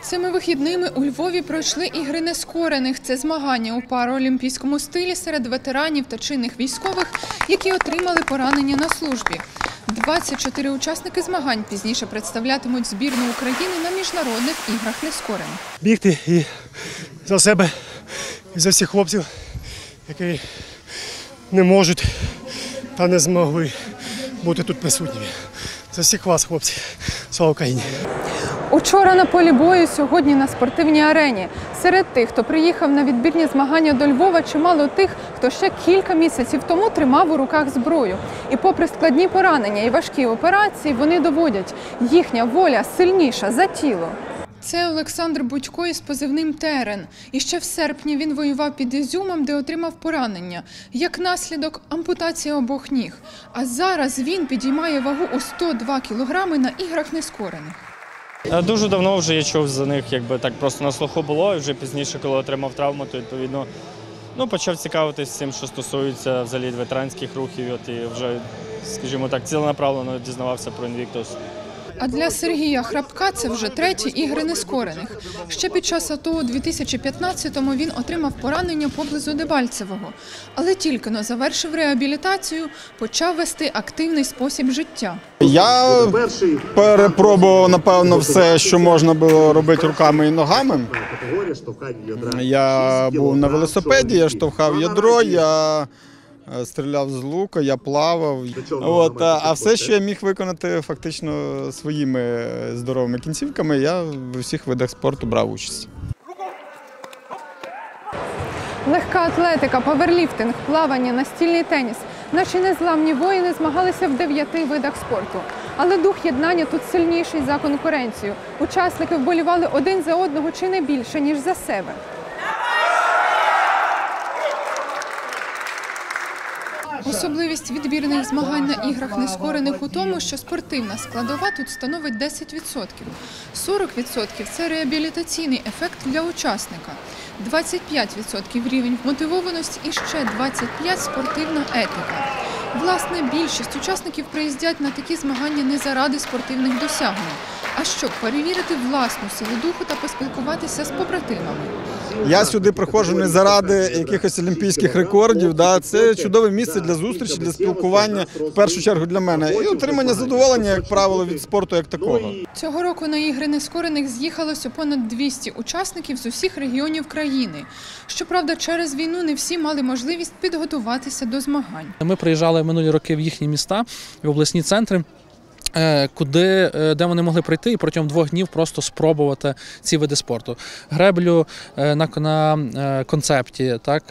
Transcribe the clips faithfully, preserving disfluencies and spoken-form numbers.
Цими вихідними у Львові пройшли ігри нескорених. Це змагання у параолімпійському стилі серед ветеранів та чинних військових, які отримали поранення на службі. двадцять чотири учасники змагань пізніше представлятимуть збірну України на міжнародних іграх нескорених. Бігти і за себе, і за всіх хлопців, які не можуть та не змогли бути тут присутніми. За всіх вас, хлопці. Слава Україні! Учора на полі бою, сьогодні на спортивній арені. Серед тих, хто приїхав на відбірні змагання до Львова, чимало тих, хто ще кілька місяців тому тримав у руках зброю. І попри складні поранення і важкі операції, вони доводять, їхня воля сильніша за тіло. Це Олександр Будько із позивним «Терен». І ще в серпні він воював під Ізюмом, де отримав поранення. Як наслідок – ампутація обох ніг. А зараз він підіймає вагу у сто два кілограми на іграх нескорених. Дуже давно вже я чув за них, якби так просто на слуху було, і вже пізніше, коли отримав травму, то відповідно ну, почав цікавитися цим, що стосується взагалі ветеранських рухів, от, і вже, скажімо так, ціленаправлено дізнавався про Invictus. А для Сергія Храпка це вже треті ігри нескорених. Ще під час АТО у дві тисячі п'ятнадцятому він отримав поранення поблизу Дебальцевого. Але тільки-но завершив реабілітацію, почав вести активний спосіб життя. Я перепробував, напевно, все, що можна було робити руками і ногами. Я був на велосипеді, я штовхав ядро, я стріляв з лука, я плавав. От, а все, що я міг виконати фактично своїми здоровими кінцівками, я в усіх видах спорту брав участь. Легка атлетика, паверліфтинг, плавання, настільний теніс. Наші незламні воїни змагалися в дев'яти видах спорту. Але дух єднання тут сильніший за конкуренцію. Учасники вболівали один за одного чи не більше, ніж за себе. Особливість відбірних змагань на іграх нескорених у тому, що спортивна складова тут становить десять відсотків. сорок відсотків – це реабілітаційний ефект для учасника. двадцять п'ять відсотків – рівень вмотивованості і ще двадцять п'ять відсотків – спортивна етика. Власне, більшість учасників приїздять на такі змагання не заради спортивних досягнень, а щоб перевірити власну силу духу та поспілкуватися з побратимами. Я сюди приходжу не заради якихось олімпійських рекордів. Да? Це чудове місце для зустрічі, для спілкування, в першу чергу для мене. І отримання задоволення, як правило, від спорту як такого. Цього року на ігри нескорених з'їхалося понад двісті учасників з усіх регіонів країни. Щоправда, через війну не всі мали можливість підготуватися до змагань. Ми приїжджали минулі роки в їхні міста, в обласні центри, куди, де вони могли прийти і протягом двох днів просто спробувати ці види спорту. Греблю на, на концепті, так,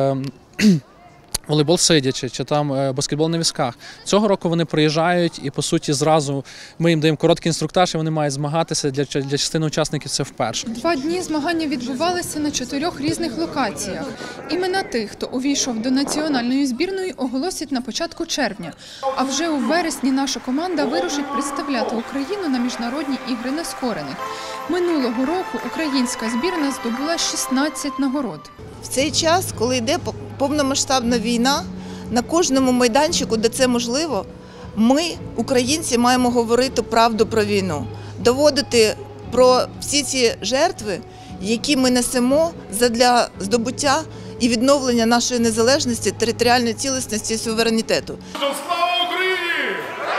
волейбол сидячи, чи там баскетбол на візках. Цього року вони приїжджають і, по суті, зразу ми їм даємо короткий інструктаж, і вони мають змагатися. Для, для частини учасників це вперше. Два дні змагання відбувалися на чотирьох різних локаціях. Імена тих, хто увійшов до національної збірної, оголосять на початку червня. А вже у вересні наша команда вирушить представляти Україну на міжнародні ігри нескорених. Минулого року українська збірна здобула шістнадцять нагород. В цей час, коли йде повномасштабна війна, на кожному майданчику, де це можливо, ми, українці, маємо говорити правду про війну, доводити про всі ці жертви, які ми несемо задля здобуття і відновлення нашої незалежності, територіальної цілісності і суверенітету. Слава Україні!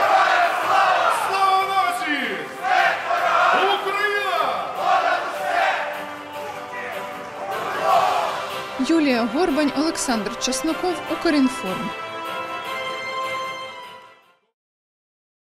Слава нації! Україна! Юлія Горбань, Олександр Чесноков, Укрінформ.